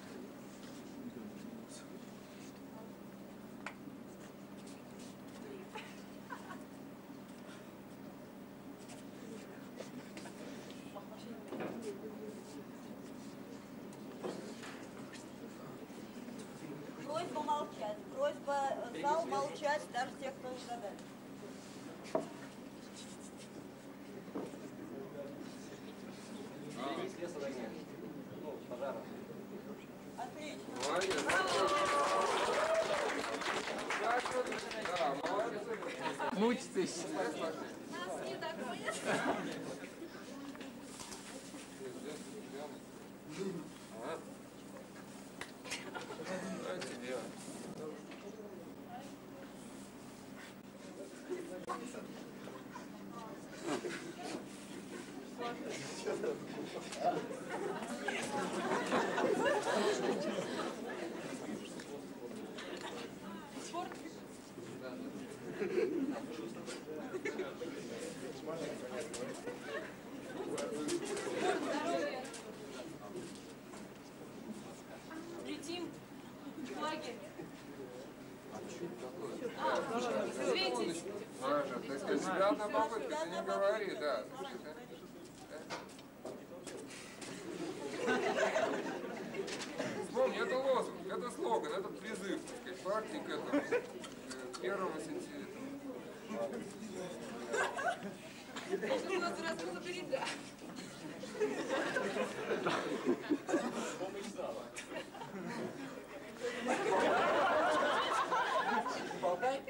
Просьба молчать. Просьба зал молчать, даже тех, кто не задает. Отлично. Молодец. Да, молодец. Мучится еще. Нас не догонят. Спорт. Здоровье. Летим. Флаги. Светить. Маша, ты сказать, себя одна попытка, ты не говори, да. Вспомни, это лозунг, это слоган, это призыв, так сказать, партии к этому, к 1 сентября. Если у нас разгруза берега. Болтай.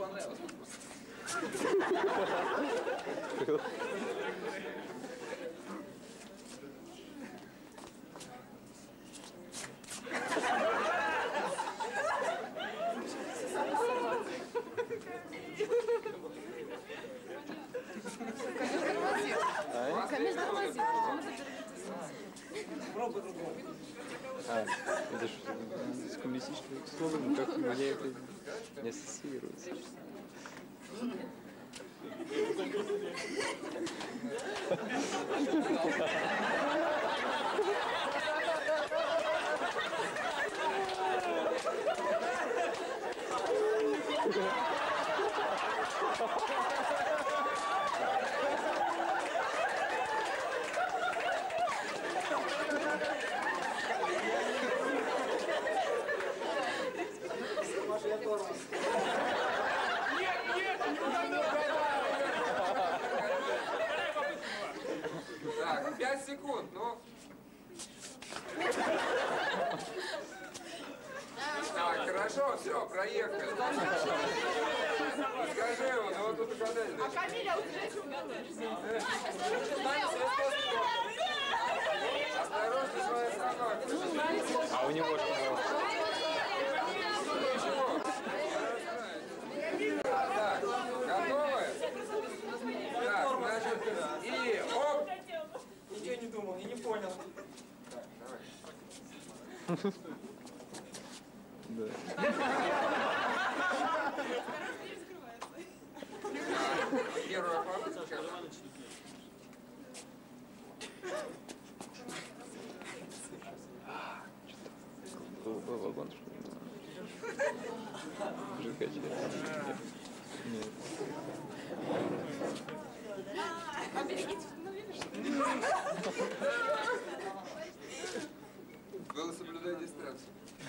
понравилось. Это же с коммунистическим слоганом, как мне это не ассоциируется. Так, 5 секунд, ну. Так, хорошо, все, проехали. Скажи его, ну вот тут угадали. А Камиля уже что Осторожно, своя собака. А у него что? Так, готовы? Так, значит, и оп! Ничего не думал и не понял. Да. Первая попытка. Вагон, что ли? Жигачи. Нет. Поберегите, ну видишь? Было соблюдать дистанцию.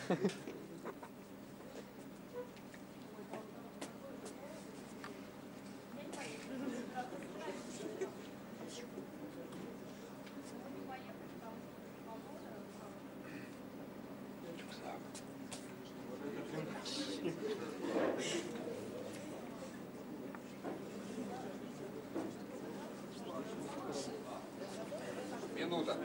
Минута.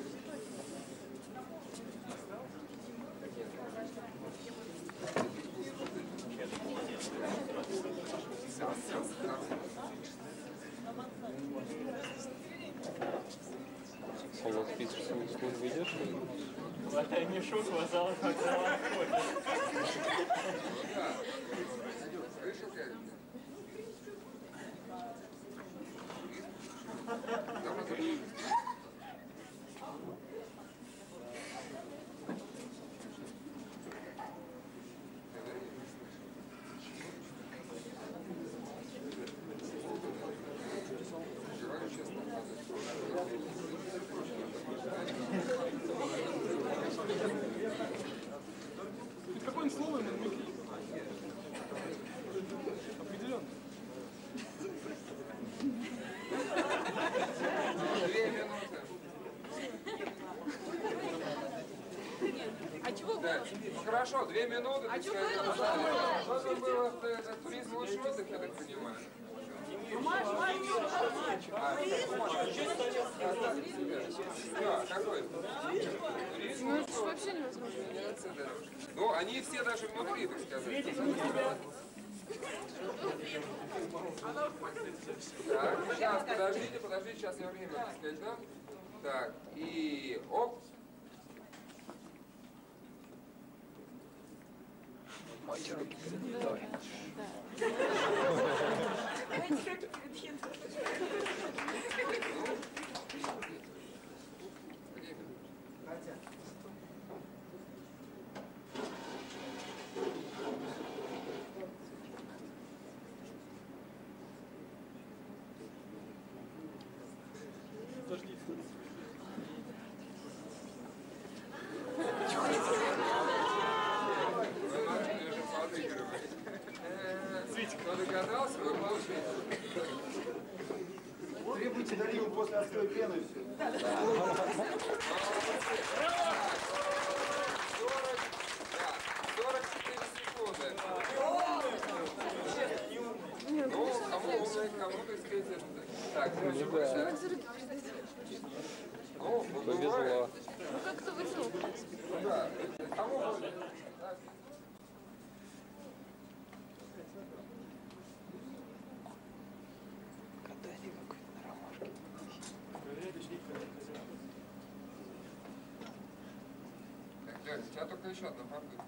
Соло спит, сколько выйдешь? Не шутку, а зал отходит. Какое-нибудь слово ему намекни. Определенно. 2 минуты. А чего Да. Ну хорошо, 2 минуты. А ты чего сказал, было? что там было? Это туризм лучший отдых, я так понимаю. Да, какой? Ну это же вообще невозможно. Ну, они все даже внутри, так сказать. Так, сейчас, подождите, сейчас я время, так сказать, дам. Так, и оп. Мойте руки перед едой. Кто догадался, вы получите. Требуйте доливу после отстоя пены и все. 44 секунды. кому-то встретит. Так, все большое. Ну, повезло. Ну как-то высоко. Да, кому будет? Так, Лёнь, у тебя только еще одна попытка.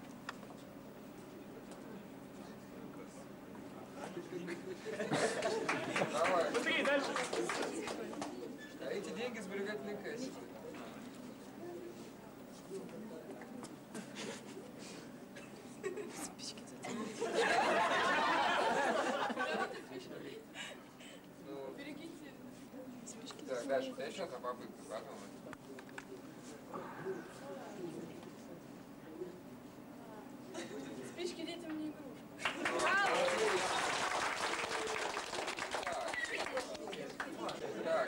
Давай. Быстрее, дальше. А эти деньги в сберегательной кассе. Спички берегите спички. Так, дальше. У тебя еще одна попытка, потом. Спички детям не игрушки. Так,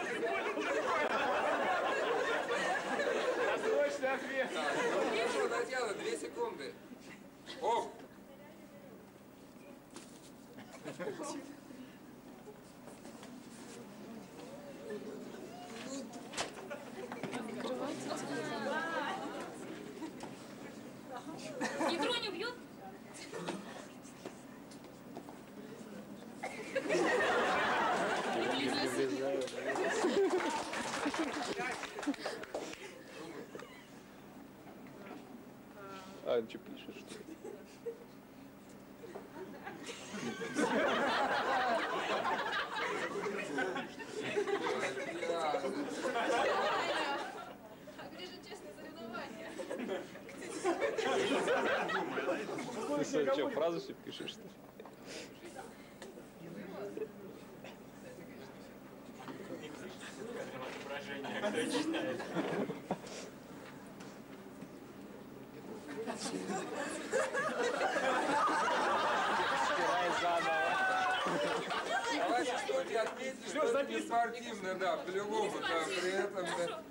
Досрочный ответ. Так, ну хорошо, Татьяна, 2 секунды. Оп! Ядро не убьет? А, что пишешь, что ли? А где же честное соревнование? Ты что, фразу все пишешь, что ли? Кто читает? Стирай заново. Давайте что-нибудь отметим, что не спортивно, да, по-любому, да, при этом, да.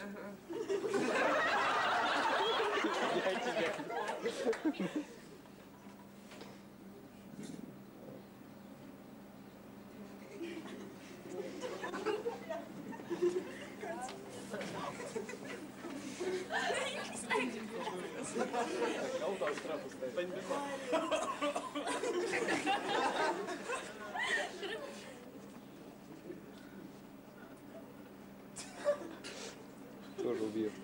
Я тебя. Кого-то от штрафа ставит. Тоже убьет.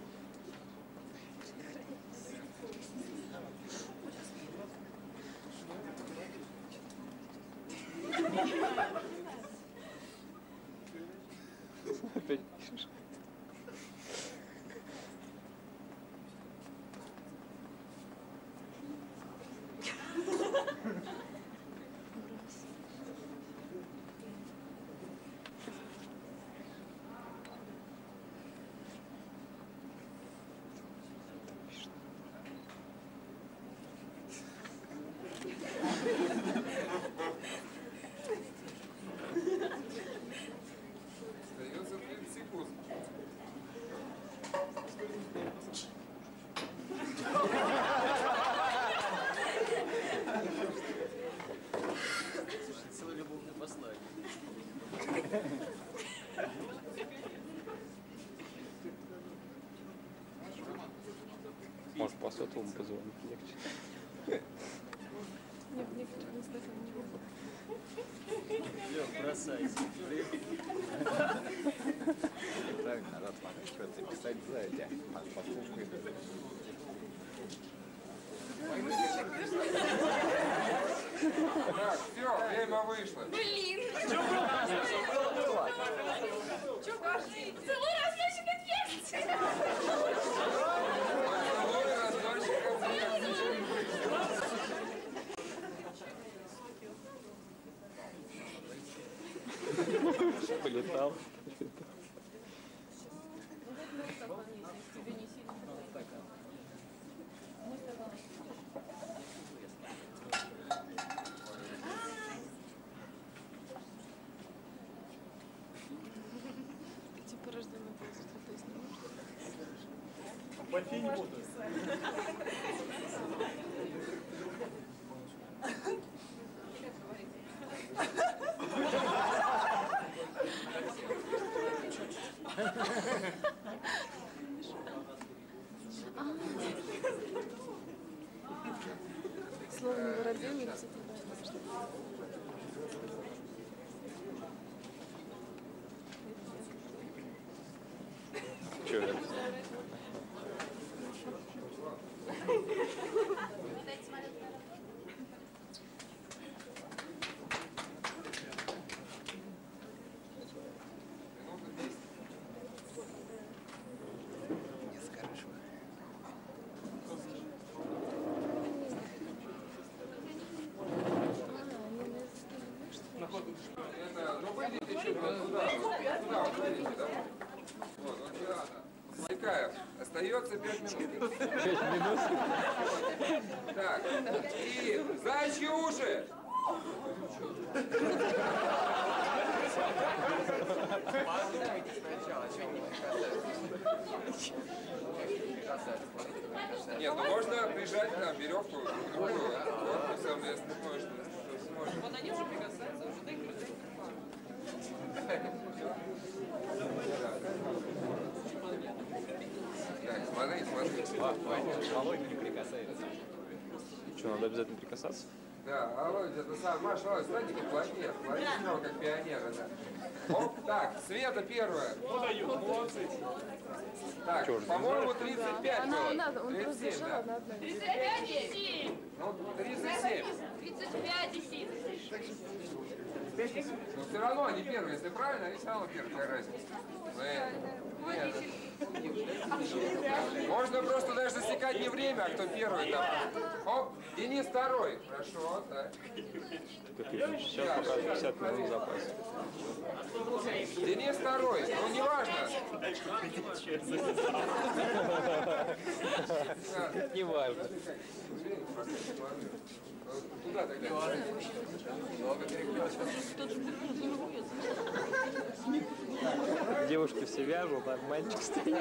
Опять пишешь. Остается 30 секунд. Целый любовный послание. Может, по сотовому позвонить легче. Нет, некоторые не знают, не могут. Лёх, бросайся. Так, надо отмахиваться и писать сзади. Послушай. Так, все, время вышло. Блин! Что было? Чё кажется? Целуй разносчик отверстий! Полетал. Типа рожденный возраст, то есть не может. В Альфе не буду. Как говорится. Словно воробей. Чё это? Это, ну выйдите чуть вот туда, вот выйдите, да? Вот сюда, да. Отвлекаем. Остается 5 минут. 5 минут? Так, и заячьи уши! Подумайте сначала, что не Нет, ну можно прижать там веревку другую, вот, соответственно, можно, что сможешь. Вот они уже прикасаются, уже дай крутить. Так, смотри, смотри. Володя не прикасается. Что, надо обязательно прикасаться? Да, Володя, это сам, Маша, Володя, станьте плотнее, плотнее, как пионеры, да. Оп, так, Света первая. Молодцы. Так, по-моему, 35 было. 37, да. 35 и Ну, 37. 35 и Но все равно они первые, если правильно, они все равно первые, какая разница. Нет. Можно просто даже засекать не время, а кто первый там. Оп, Денис второй. Хорошо, так. Сейчас пока 50 минут в запасе. Денис второй, ну не важно. Не важно. Туда тогда. Девушки все вяжут, а мальчик стоит.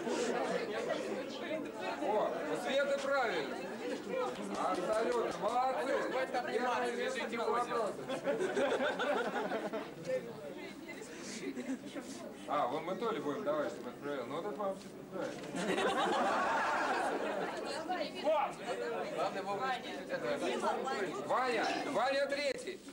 О, у Светы правильно. Абсолютно, молодцы. Первое место без вопросов. А, вон мы Толе будем давать, чтобы отправил. Ну вот это вам все правильно. Ваня третий.